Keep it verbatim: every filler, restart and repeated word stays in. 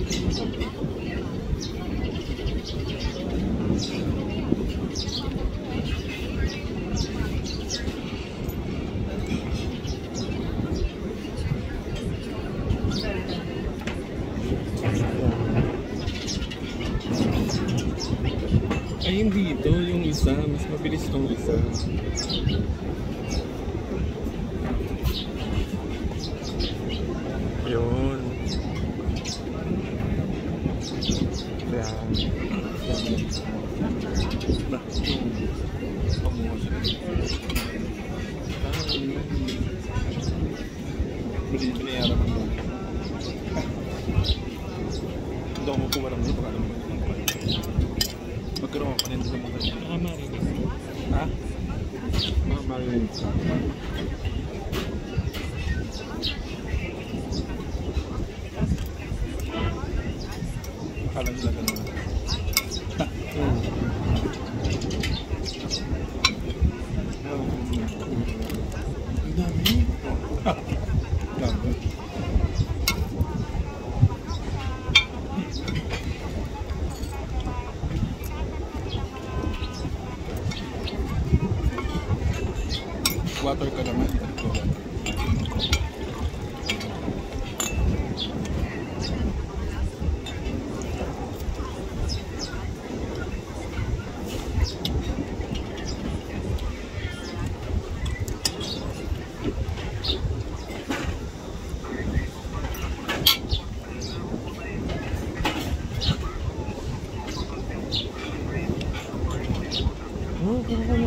Ayun dito, yung isa, mas mabilis tong isa. Yun. Yan. Ba? Pamungo siya. Hindi pinayaran ang buhay. Hindi ako mapuwa lang nito, baka naman ito ng buhay. Magkaroon ako nito sa mga mga marinig. Ha? Mga marinig. Akala nila ganun. Hmm. Ang dami. Dami. Water ka naman. Oh,